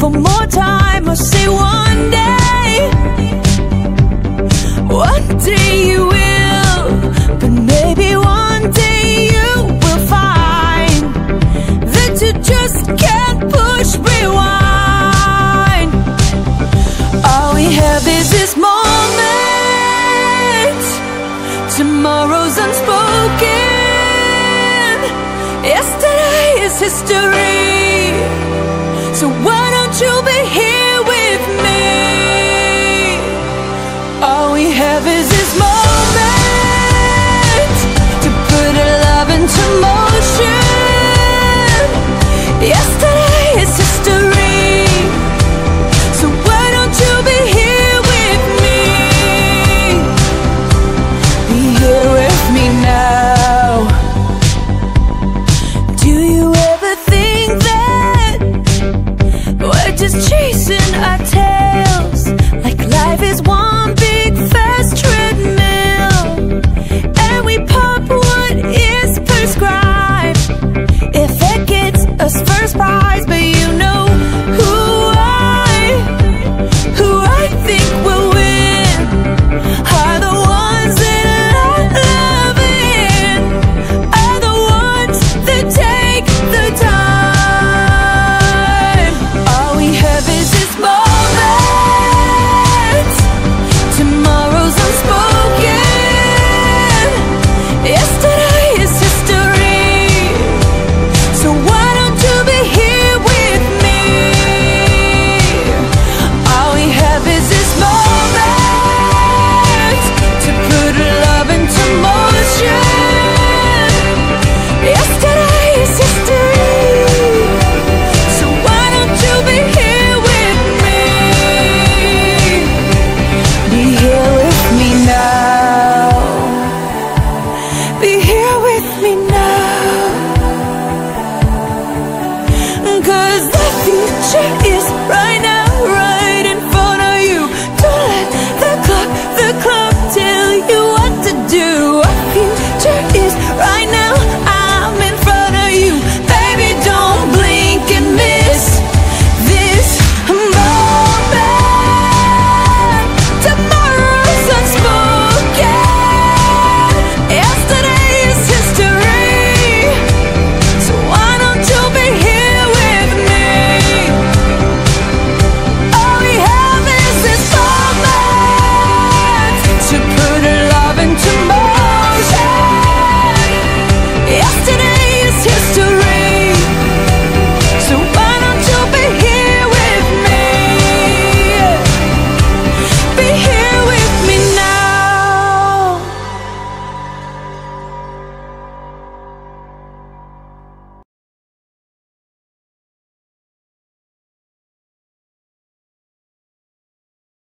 for more time, or say one day you will. But maybe one day you will find that you just can't push rewind. All we have is this moment. Tomorrow's unspoken. Yesterday is history. So why don't you be here with me? All we have is this moment to put our love into motion. Yesterday is history. So why don't you be here with me? Be here with me now. Do you ever think that we're just chasing our tails, like life is one big fast treadmill, and we pop what is prescribed if it gets us first prize? But you know who I think will win are the ones that I'm loving, are the ones that take the time. All we have is this moment. Tomorrow's unspoken. Yesterday is history. So why don't you be here with me? All we have is this moment to put love into motion. Yesterday is history. So why don't you be here with me? Be here with me now. Be here with me now. 'Cause the future